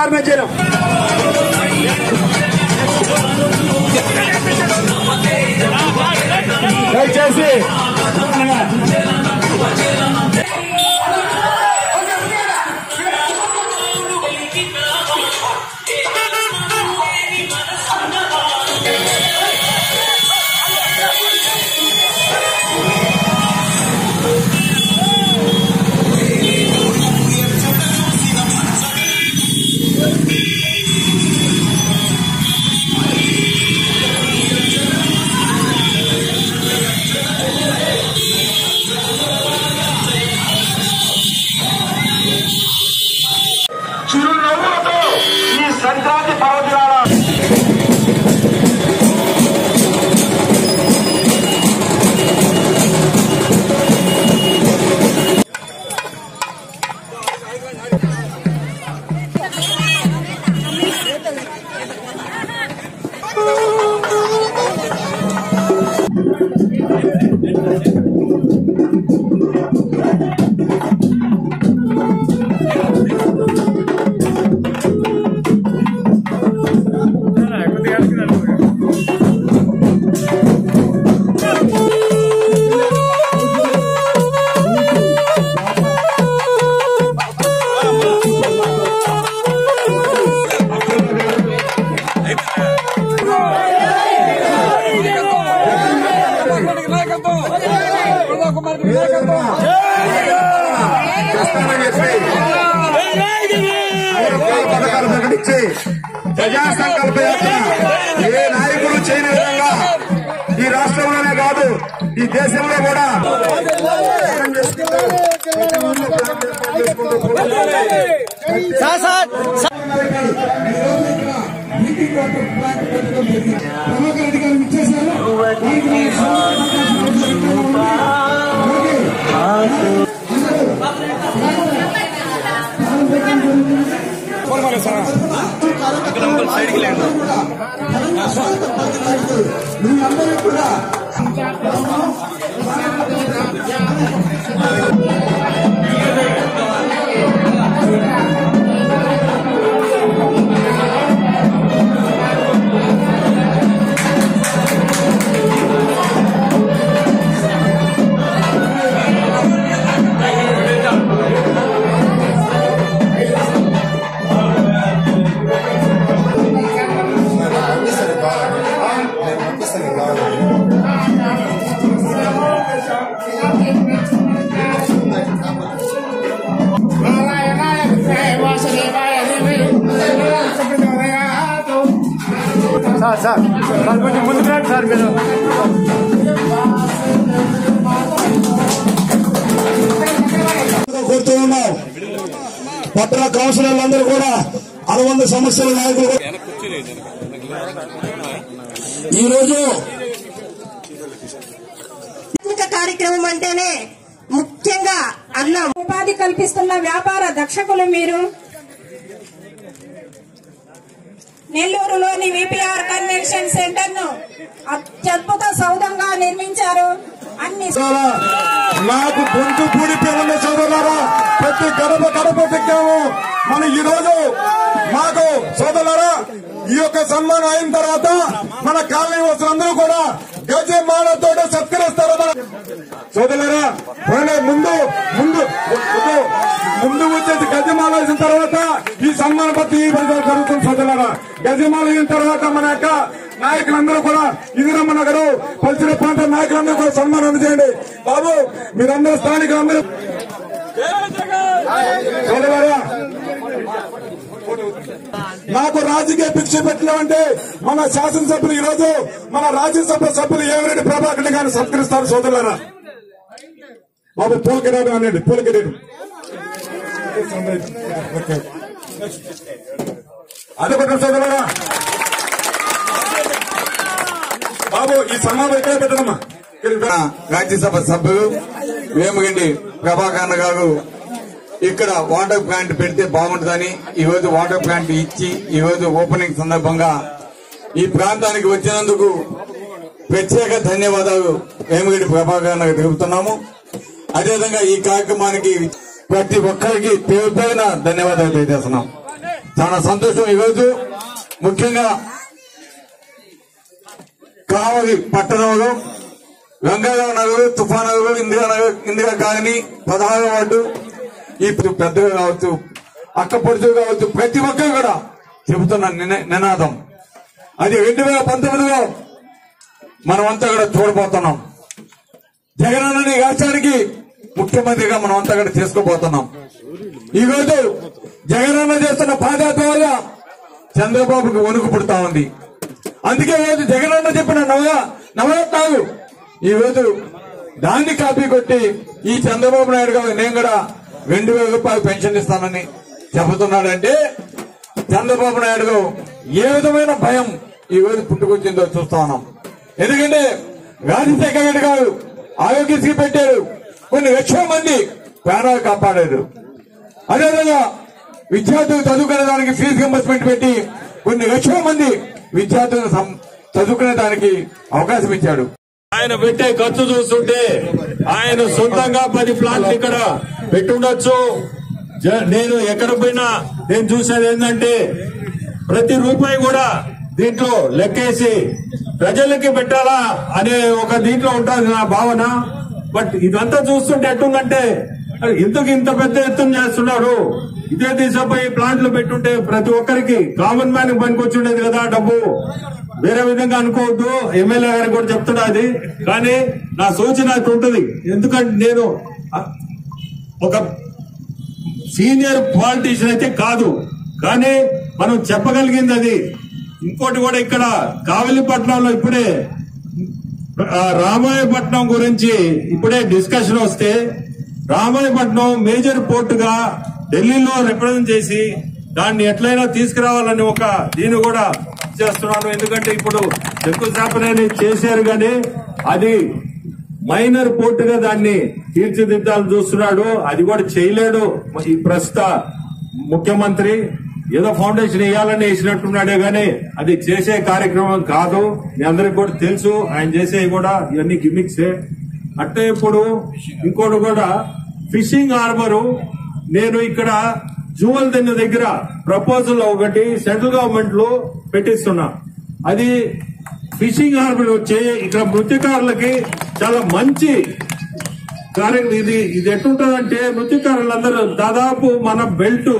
बाहर में चलो दयచేసి సంక్రాంతి పర్వదినాల ప్రజా సంకల్ప యాత్ర ఏ నాయకులు చేయని విధంగా ఈ రాష్ట్రంలోనే కాదు ఈ దేశంలో కూడా మీరందరూ కూడా సార్ కొంచెం ముందుకు రండి సార్ మీరు కోరుతూ ఉన్నాం. పట్టణ కౌన్సిలర్లందరూ కూడా అనుబంధ సమస్యల నాయకులు ఈరోజు కార్యక్రమం అంటేనే ముఖ్యంగా అన్నం ఉపాధి కల్పిస్తున్న వ్యాపార దక్షకులు మీరు. నెల్లూరులోని విపిఆర్ కన్వెన్షన్ సెంటర్ ను అత్యద్భుత సౌధంగా నిర్మించారు. అన్ని నాకు గొంతు పూడిపోయిన సోదరులారా, ప్రతి గడప గడప తిక్కాము. మనం ఈ రోజు మాకు సోదరులారా ఈ యొక్క సన్మానం అయిన తర్వాత మన కాలనీ వస్తులందరూ కూడా గజమాలతో సత్కరిస్తారు. సోదరులారా ముందు ముందు ముందు వచ్చేసి గజమాల వేసిన తర్వాత ఈ సన్మాన పత్రి జరుగుతుంది. సోదరులారా గజమాల అయిన తర్వాత మన యొక్క నాయకులందరూ కూడా ఇందిరమ్మ నగరు పరిసర ప్రాంత నాయకులందరూ కూడా సన్మానం అందజేయండి. బాబు మీరందరూ స్థానికులందరూ సోదరులారా నాకు రాజకీయ భిక్ష పెట్టినామంటే మన శాసనసభ్యులు ఈ రోజు మన రాజ్యసభ సభ్యులు ఏమిరెడ్డి ప్రభాకర్ గారిని సత్కరిస్తారు. సోదరులారా బాబు పూలకిరీటం అనండి, పూలకిరీటం అదొకటి. సోదరులారా బాబు ఈ సమావేశం ఎక్కడ పెట్టదమ్మా. రాజ్యసభ సభ్యులు వేమగండి ప్రభాకర్ గారు ఇక్కడ వాటర్ ప్లాంట్ పెడితే బాగుంటుందని ఈ రోజు వాటర్ ప్లాంట్ ఇచ్చి ఈ రోజు ఓపెనింగ్ సందర్భంగా ఈ ప్రాంతానికి వచ్చినందుకు ప్రత్యేక ధన్యవాదాలు వేమగండి ప్రభాకర్ గారికి తెలుపుతున్నాము. అదేవిధంగా ఈ కార్యక్రమానికి ప్రతి ఒక్కరికి పేరు పేరున ధన్యవాదాలు తెలియజేస్తున్నాం. చాలా సంతోషం. ఈరోజు ముఖ్యంగా కావలి పట్టణంలో గంగారావు నగర్, తుఫాన్ నగర్, ఇందిరా కాలనీ, 16వ వార్డు, ఈ పెద్దగా కావచ్చు, అక్క పొడుచులు కావచ్చు, ప్రతి ఒక్కరు కూడా చెబుతున్న నినాదం అది 2019లో మనమంతా కూడా చూడబోతున్నాం. జగనన్నని రాష్ట్రానికి ముఖ్యమంత్రిగా మనమంతా కూడా చేసుకోబోతున్నాం. ఈ రోజు జగనన్న చేస్తున్న పాదయాత్ర వల్ల చంద్రబాబుకి వణుకు పుడతా ఉంది. అందుకే ఈరోజు జగనన్న చెప్పిన నవరత్నాలు ఈ రోజు దాన్ని కాపీ కొట్టి ఈ చంద్రబాబు నాయుడు గారు నేను కూడా 2,000 రూపాయలు పెన్షన్ ఇస్తానని చెబుతున్నాడంటే చంద్రబాబు నాయుడు ఏ విధమైన భయం ఈ రోజు పుట్టుకొచ్చిందో చూస్తా ఉన్నాం. ఎందుకంటే రాజశేఖర రెడ్డి గారు ఆరోగ్యశ్రీ పెట్టారు, కొన్ని లక్షల మంది ప్రాణాలు కాపాడారు. అదేవిధంగా విద్యార్థులు చదువుకునే దానికి ఫీజు రింబర్స్మెంట్ పెట్టి కొన్ని లక్షల మంది విద్యార్థులను చదువుకునే దానికి అవకాశం ఇచ్చాడు. ఆయన పెట్టే ఖర్చు చూస్తుంటే ఆయన సొంతంగా 10 ప్లాట్లు ఇక్కడ పెట్టుండొచ్చు. నేను ఎక్కడ పోయినా నేను చూసేది ఏంటంటే ప్రతి రూపాయి కూడా దీంట్లో లెక్కేసి ప్రజలకి పెట్టాలా అనే ఒక దీంట్లో ఉంటుంది నా భావన. బట్ ఇదంతా చూస్తుంటే ఎట్టుందంటే ఇంత పెద్ద ఎత్తున చేస్తున్నారు. ఇదే దిశపై ప్లాంట్లు పెట్టుంటే ప్రతి ఒక్కరికి కామన్ మ్యాన్ పనికి ఉండేది కదా డబ్బు. వేరే విధంగా అనుకోవద్దు, ఎమ్మెల్యే గారికి కూడా చెప్తున్నా అది. కానీ నా సూచన ఉంటుంది. ఎందుకంటే నేను ఒక సీనియర్ పాలిటీషియన్ అయితే కాదు, కానీ మనం చెప్పగలిగింది అది. ఇంకోటి కూడా ఇక్కడ కావలిపట్నంలో ఇప్పుడే రామాయపట్నం గురించి ఇప్పుడే డిస్కషన్ వస్తే రామాయపట్నం మేజర్ పోర్టుగా ఢిల్లీలో రిప్రజెంట్ చేసి దాన్ని ఎట్లయినా తీసుకురావాలని ఒక దీన్ని కూడా చేస్తున్నాను. ఎందుకంటే ఇప్పుడు శంకుస్థాపన చేశారు కానీ అది మైనర్ పోర్టుగా దాన్ని తీర్చిదిద్దాలని చూస్తున్నాడు. అది కూడా చేయలేడు ఈ ప్రస్తుత ముఖ్యమంత్రి. ఏదో ఫౌండేషన్ వేయాలని వేసినట్టున్నాడే గానీ అది చేసే కార్యక్రమం కాదు. మీ అందరికి కూడా తెలుసు ఆయన చేసే కూడా ఇవన్నీ గిమిక్సే. అంటే ఇప్పుడు ఇంకోటి కూడా ఫిషింగ్ హార్బరు నేను ఇక్కడ జూవల్ దిన్న దగ్గర ప్రపోజల్ ఒకటి సెంట్రల్ గవర్నమెంట్ లో పెట్టిస్తున్నా. అది ఫిషింగ్ హార్బర్ వచ్చే ఇక్కడ మృత్యుకారులకి చాలా మంచి కార్యం. ఇది ఎట్టుంటదంటే మృత్యుకారులందరూ దాదాపు మన బెల్ట్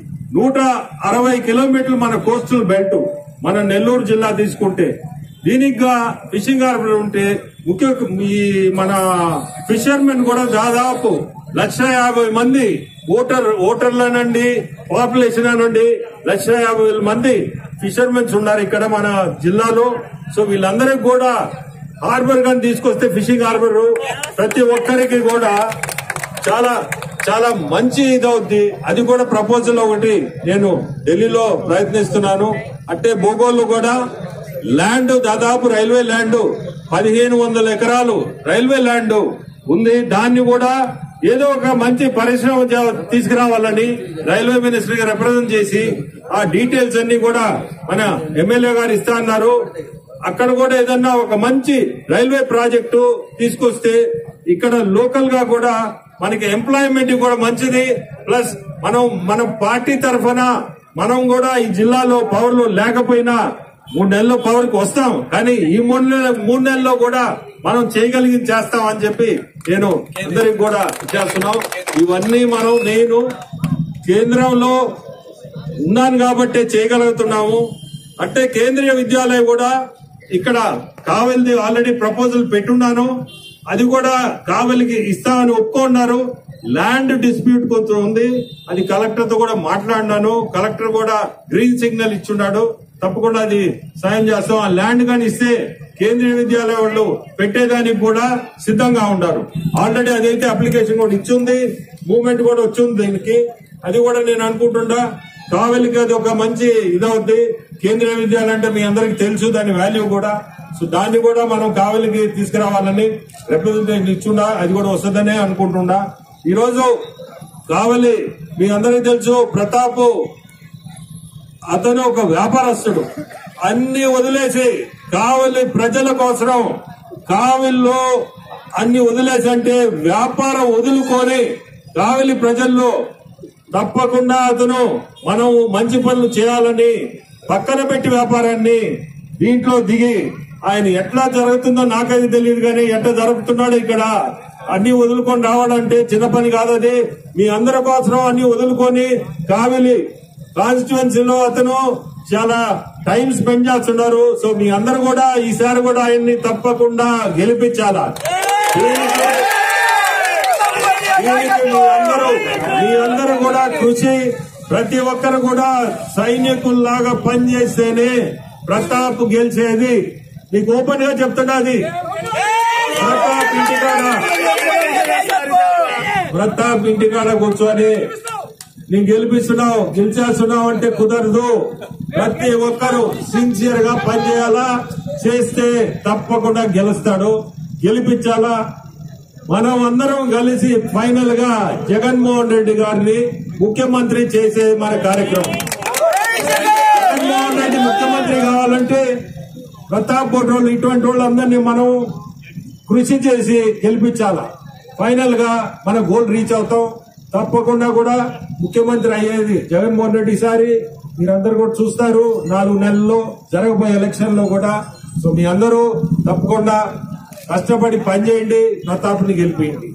160 కిలోమీటర్లు మన కోస్టల్ బెల్ట్ మన నెల్లూరు జిల్లా తీసుకుంటే దీనికి ఫిషింగ్ హార్బర్ ఉంటే మన ఫిషర్మెన్ కూడా దాదాపు 150,000 మంది ఓటర్లనండి పాపులేషన్ అనండి 150,000 మంది ఫిషర్మెన్స్ ఉన్నారు ఇక్కడ మన జిల్లాలో. సో వీళ్ళందరికీ కూడా హార్బర్ గాని తీసుకొస్తే ఫిషింగ్ హార్బర్ ప్రతి ఒక్కరికి కూడా చాలా చాలా మంచి ఇదవుద్ది. అది కూడా ప్రపోజల్ ఒకటి నేను ఢిల్లీలో ప్రయత్నిస్తున్నాను. అంటే భూగోళ్ళు కూడా ల్యాండ్ దాదాపు రైల్వే ల్యాండ్ 1,500 ఎకరాలు రైల్వే ల్యాండ్ ఉంది. దాన్ని కూడా ఏదో ఒక మంచి పరిశ్రమ తీసుకురావాలని రైల్వే మినిస్టర్ గా రిప్రజెంట్ చేసి ఆ డీటెయిల్స్ అన్ని కూడా మన ఎమ్మెల్యే గారు ఇస్తా అన్నారు. అక్కడ కూడా ఏదన్నా ఒక మంచి రైల్వే ప్రాజెక్టు తీసుకొస్తే ఇక్కడ లోకల్ గా కూడా మనకి ఎంప్లాయ్మెంట్ కూడా మంచిది. ప్లస్ మన పార్టీ తరఫున మనం కూడా ఈ జిల్లాలో పవర్లు లేకపోయినా 3 నెలల్లో పవర్ కి వస్తాం. కానీ ఈ 3 నెలల్లో కూడా మనం చేయగలిగింది చేస్తాం అని చెప్పి నేను అందరికి కూడా చేస్తున్నాం. ఇవన్నీ నేను కేంద్రంలో ఉన్నాను కాబట్టి చేయగలుగుతున్నాము. అంటే కేంద్రీయ విద్యాలయం కూడా ఇక్కడ కావలిది ఆల్రెడీ ప్రపోజల్ పెట్టున్నాను. అది కూడా కావలికి ఇస్తామని ఒప్పుకున్నారు. ల్యాండ్ డిస్ప్యూట్ కొంచెం ఉంది, అది కలెక్టర్ తో కూడా మాట్లాడినాను. కలెక్టర్ కూడా గ్రీన్ సిగ్నల్ ఇచ్చున్నాడు, తప్పకుండా అది సాయం చేస్తాం. ఆ ల్యాండ్ కానీ ఇస్తే కేంద్రీయ విద్యాలయం వాళ్ళు పెట్టేదానికి కూడా సిద్ధంగా ఉన్నారు. ఆల్రెడీ అదైతే అప్లికేషన్ కూడా ఇచ్చింది, మూవ్మెంట్ కూడా వచ్చింది దీనికి. అది కూడా నేను అనుకుంటుండా కావలికి అది ఒక మంచి ఇదవుద్ది. కేంద్రీయ విద్యాలయం అంటే మీ అందరికి తెలుసు దాని వాల్యూ కూడా. సో దాన్ని కూడా మనం కావలికి తీసుకురావాలని రిప్రజెంటేషన్ ఇచ్చుండా, అది కూడా వస్తుందనే అనుకుంటుండా. ఈ రోజు కావలి మీ అందరికి తెలుసు, ప్రతాప్ అతను ఒక వ్యాపారస్తుడు. అన్ని వదిలేసి కావలి ప్రజల కోసం కావలిలో అన్ని వదిలేసి అంటే వ్యాపారం వదులుకొని కావలి ప్రజల్లో తప్పకుండా అతను మనం మంచి పనులు చేయాలని పక్కన పెట్టి వ్యాపారాన్ని దీంట్లో దిగి ఆయన ఎట్లా జరుగుతుందో నాకైతే తెలియదు కానీ ఎట్లా జరుపుతున్నాడు ఇక్కడ అన్ని వదులుకొని రావాలంటే చిన్న పని కాదది. మీ అందరి కోసం అన్ని వదులుకొని కావిలి కాన్స్టిట్యువెన్సీలో అతను చాలా టైం స్పెండ్ చేస్తున్నారు. సో మీ అందరు కూడా ఈసారి కూడా ఆయన్ని తప్పకుండా గెలిపించాలా. మీ అందరూ కూడా కృషి, ప్రతి ఒక్కరు కూడా సైనికుల్లాగా పనిచేస్తేనే ప్రతాప్ గెలిచేది. మీకు ఓపెన్ గా చెప్తున్నది. ప్రతాప్ ఇంటికాడ కూర్చొని నేను గెలిచేస్తున్నావు అంటే కుదరదు. ప్రతి ఒక్కరు సిన్సియర్ గా పనిచేయాలా, చేస్తే తప్పకుండా గెలుస్తాడు. గెలిపించాలా. మనం అందరం కలిసి ఫైనల్ గా జగన్మోహన్ రెడ్డి గారిని ముఖ్యమంత్రి చేసే మన కార్యక్రమం. జగన్మోహన్ రెడ్డి ముఖ్యమంత్రి కావాలంటే ప్రతాప్ గౌడ్ ఇటువంటి వాళ్ళందరినీ మనం కృషి చేసి గెలిపించాలా. ఫైనల్ గా మన గోల్ రీచ్ అవుతాం. తప్పకుండా కూడా ముఖ్యమంత్రి అయ్యేది జగన్మోహన్ రెడ్డి. ఈసారి మీరందరూ కూడా చూస్తారు 4 నెలల్లో జరగబోయే ఎలక్షన్ లో కూడా. సో మీ అందరూ తప్పకుండా కష్టపడి పనిచేయండి, ప్రతాప్ని గెలిపియండి.